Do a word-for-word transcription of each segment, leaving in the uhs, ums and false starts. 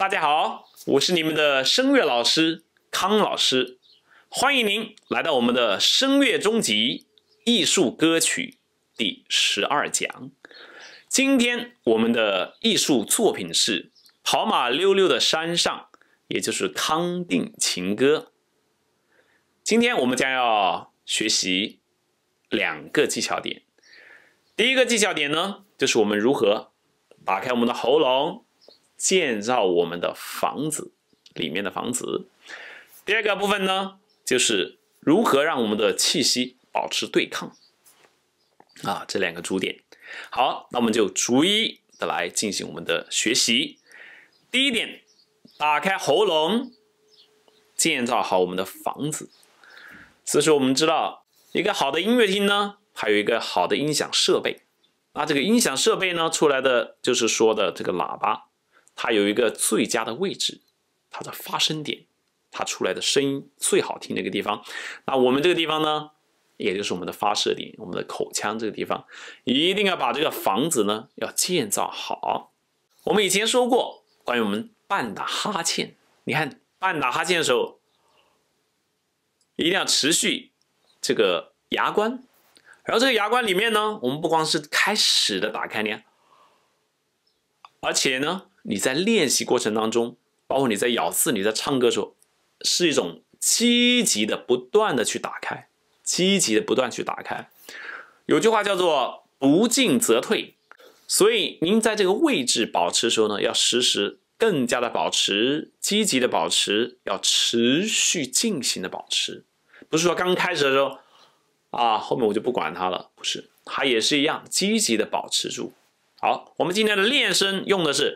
大家好，我是你们的声乐老师康老师，欢迎您来到我们的声乐终极艺术歌曲第十二讲。今天我们的艺术作品是跑马溜溜的山上，也就是康定情歌。今天我们将要学习两个技巧点。第一个技巧点呢，就是我们如何打开我们的喉咙，建造我们的房子里面的房子。第二个部分呢，就是如何让我们的气息保持对抗啊，这两个主点。好，那我们就逐一的来进行我们的学习。第一点，打开喉咙，建造好我们的房子。所以说我们知道，一个好的音乐厅呢，还有一个好的音响设备。那这个音响设备呢，出来的就是说的这个喇叭，它有一个最佳的位置，它的发声点，它出来的声音最好听的一个地方。那我们这个地方呢，也就是我们的发射点，我们的口腔这个地方，一定要把这个房子呢要建造好。我们以前说过关于我们半打哈欠，你看半打哈欠的时候，一定要持续这个牙关，然后这个牙关里面呢，我们不光是开始的打开呢，而且呢，你在练习过程当中，包括你在咬字、你在唱歌的时候，是一种积极的、不断的去打开，积极的不断去打开。有句话叫做“不进则退”，所以您在这个位置保持的时候呢，要时时更加的保持，积极的保持，要持续进行的保持，不是说刚开始的时候啊，后面我就不管它了，不是，它也是一样，积极的保持住。好，我们今天的练声用的是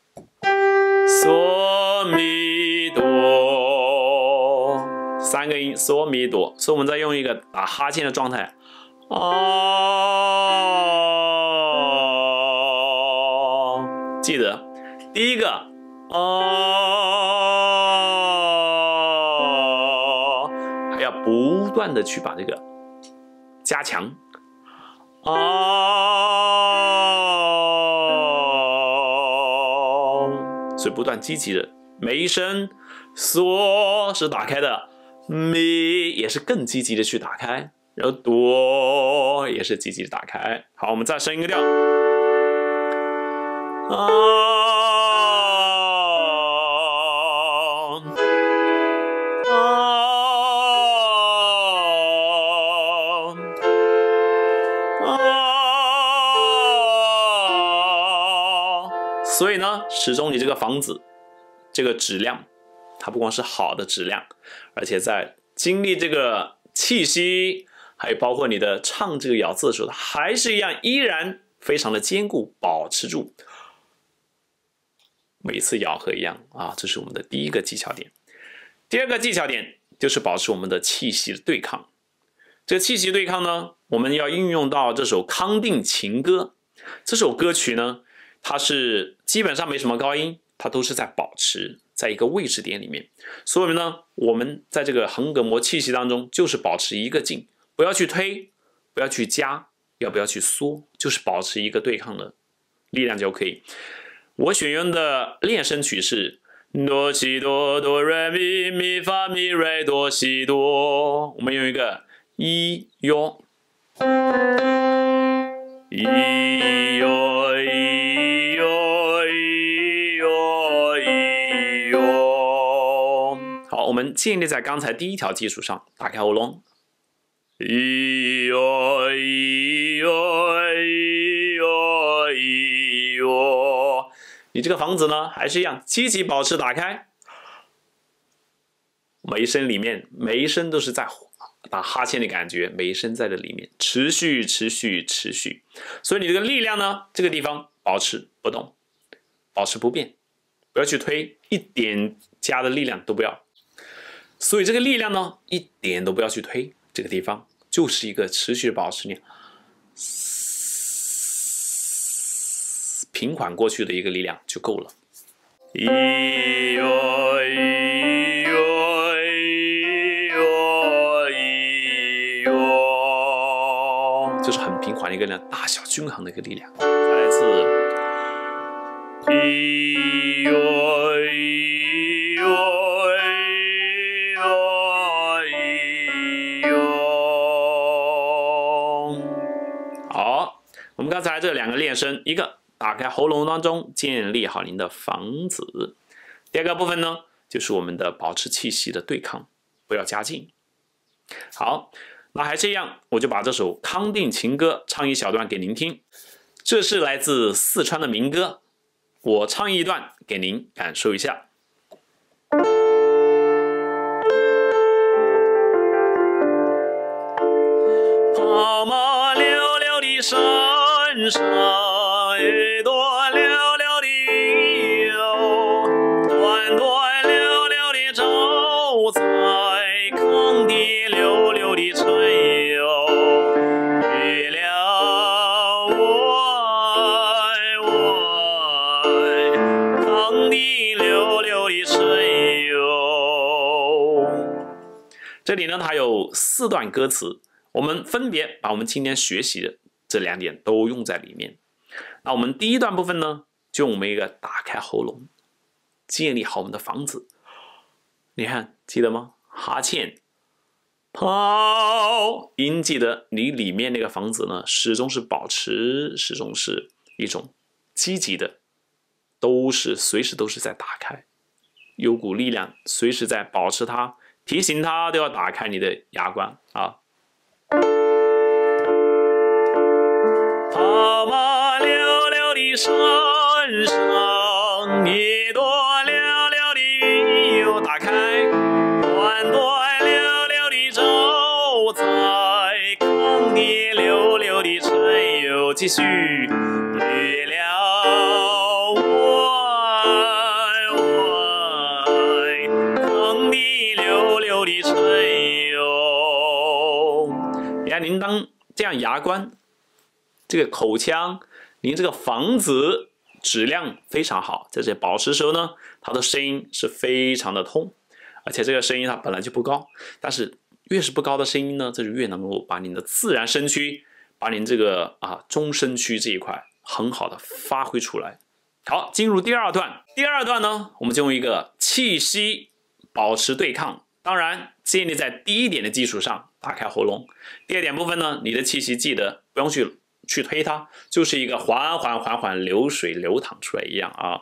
嗦咪哆，三个音嗦咪哆，所以我们再用一个打哈欠的状态，哦，记得第一个哦，还要不断的去把这个加强，哦，所以不断积极的，每一声嗦是打开的，咪也是更积极的去打开，然后哆也是积极的打开。好，我们再升一个调，哦，所以呢，始终你这个房子这个质量，它不光是好的质量，而且在经历这个气息，还有包括你的唱这个咬字的时候，它还是一样，依然非常的坚固，保持住每次咬合一样啊。这是我们的第一个技巧点。第二个技巧点就是保持我们的气息的对抗。这个气息对抗呢，我们要运用到这首康定情歌。这首歌曲呢，它是基本上没什么高音，它都是在保持在一个位置点里面。所以呢，我们在这个横膈膜气息当中，就是保持一个劲，不要去推，不要去加，要不要去缩，就是保持一个对抗的力量就可以。我选用的练声曲是哆西哆哆来咪咪发咪瑞哆西哆，我们用一个一哟一哟一哟一哟一哟。好，我们建立在刚才第一条基础上，打开喉咙，一哟一哟一哟一哟。你这个房子呢，还是一样，积极保持打开。每一声里面，每一声都是在打哈欠的感觉，每一声在这里面持续持续持续。所以你这个力量呢，这个地方保持不动，保持不变，不要去推，一点加的力量都不要。所以这个力量呢，一点都不要去推，这个地方就是一个持续的保持力，平缓过去的一个力量就够了。一哟一哟一哟一哟，就是很平缓的一个力量，大小均衡的一个力量。再来一次，一哟来这两个练声，一个打开喉咙当中建立好您的房子，第二个部分呢，就是我们的保持气息的对抗，不要加劲。好，那还是一样，我就把这首康定情歌唱一小段给您听。这是来自四川的民歌，我唱一段给您感受一下。跑马溜溜的山上，一朵溜溜的云哟，端端溜溜的照在康定溜溜的春哟，月亮弯弯，康定溜溜的春哟。这里呢，它有四段歌词。我们分别把我们今天学习的这两点都用在里面。那我们第一段部分呢，就用我们一个打开喉咙，建立好我们的房子。你看，记得吗？哈欠、跑，应记得你里面那个房子呢，始终是保持，始终是一种积极的，都是随时都是在打开，有股力量随时在保持它，提醒它都要打开你的牙关啊。跑马溜溜的山上，一朵溜溜的云哟，打开，端端溜溜的照在康定溜溜的春哟，继续，月亮弯弯，康定溜溜的春哟。你看，您当这样牙关。这个口腔，您这个房子质量非常好，在这保持的时候呢，它的声音是非常的通，而且这个声音它本来就不高，但是越是不高的声音呢，这就越能够把您的自然声区，把您这个啊中声区这一块很好的发挥出来。好，进入第二段，第二段呢，我们就用一个气息保持对抗，当然建立在第一点的基础上，打开喉咙。第二点部分呢，你的气息记得不用去。去推它，就是一个缓缓缓缓流水流淌出来一样啊。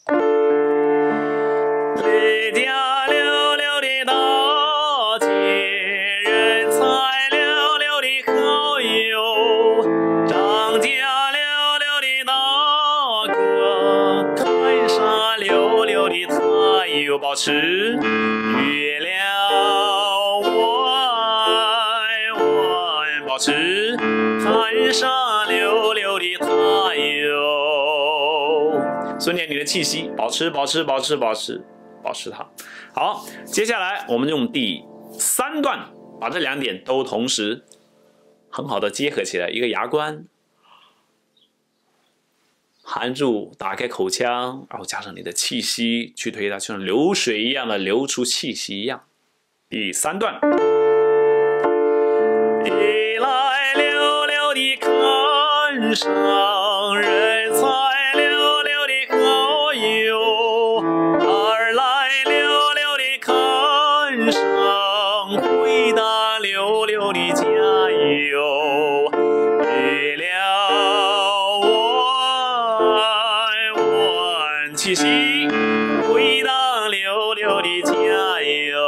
回家溜溜的大姐，人才溜溜的好友，张家溜溜的大哥，看山溜溜的他有保持月亮弯弯，保持看山。溜溜的太阳，所以你的气息保持保持保持保持保持它。好，接下来我们用第三段把这两点都同时很好的结合起来，一个牙关含住，打开口腔，然后加上你的气息去推它，就像流水一样的流出气息一样。第三段，一来溜溜的看上人才溜溜的好友，二来溜溜的看上回答溜溜的加油，月亮弯弯，气息回答溜溜的加油。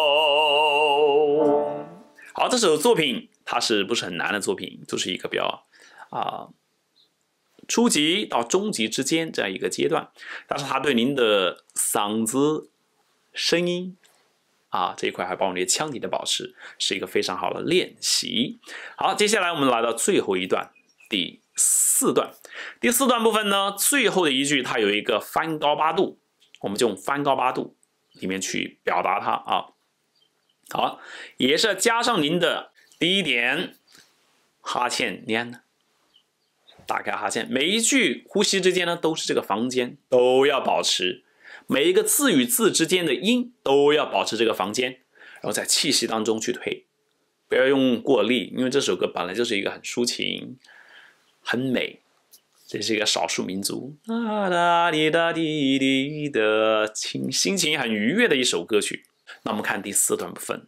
好，这首作品它是不是很难的作品，就是一个比较啊，初级到中级之间这样一个阶段，但是它对您的嗓子、声音啊这一块，还包括你的腔体的保持，是一个非常好的练习。好，接下来我们来到最后一段，第四段。第四段部分呢，最后的一句它有一个翻高八度，我们就用翻高八度里面去表达它啊。好，也是加上您的第一点哈欠念，打开哈欠，每一句呼吸之间呢都是这个房间，都要保持，每一个字与字之间的音都要保持这个房间，然后在气息当中去推，不要用过力，因为这首歌本来就是一个很抒情、很美，这是一个少数民族啦啦滴答滴滴的情心情很愉悦的一首歌曲。那我们看第四段部分。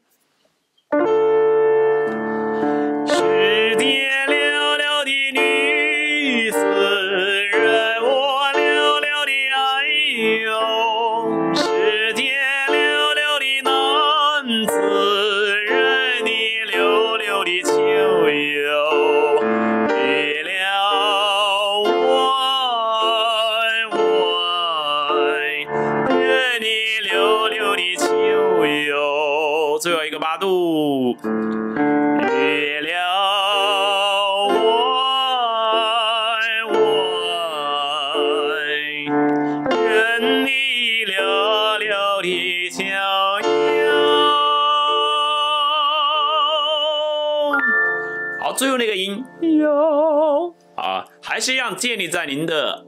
世界溜溜的女子， 的秋哟，最后一个八度，月亮弯弯，任你溜溜的逍遥。好，最后那个音哟啊，还是一样建立在您的。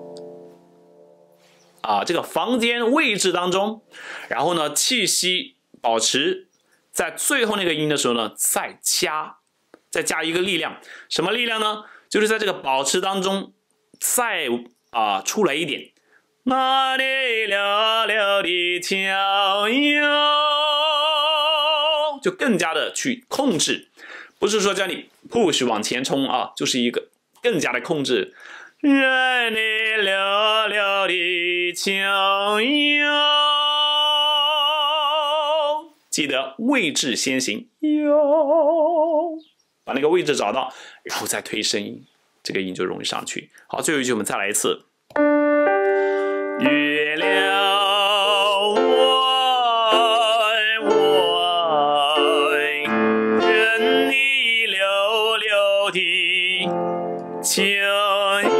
啊，这个房间位置当中，然后呢，气息保持在最后那个音的时候呢，再加，再加一个力量，什么力量呢？就是在这个保持当中，再啊出来一点，那里溜溜的逍遥，就更加的去控制，不是说叫你 push 往前冲啊，就是一个更加的控制。任你溜溜的逍遥，记得位置先行，哟，把那个位置找到，然后再推声音，这个音就容易上去。好，最后一句我们再来一次。月亮弯弯，任你溜溜的逍遥。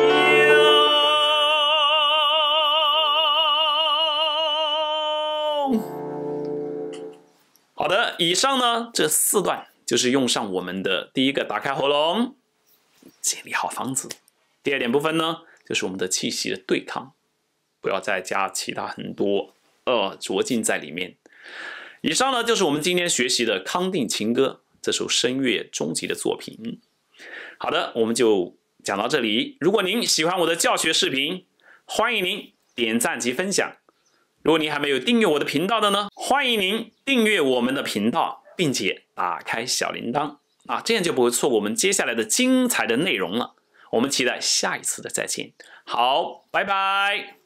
好的，以上呢这四段就是用上我们的第一个打开喉咙，建立好房子。第二点部分呢，就是我们的气息的对抗，不要再加其他很多呃着劲在里面。以上呢就是我们今天学习的《康定情歌》这首声乐终极的作品。好的，我们就讲到这里。如果您喜欢我的教学视频，欢迎您点赞及分享。如果您还没有订阅我的频道的呢，欢迎您订阅我们的频道，并且打开小铃铛啊，这样就不会错过我们接下来的精彩的内容了。我们期待下一次的再见。好，拜拜。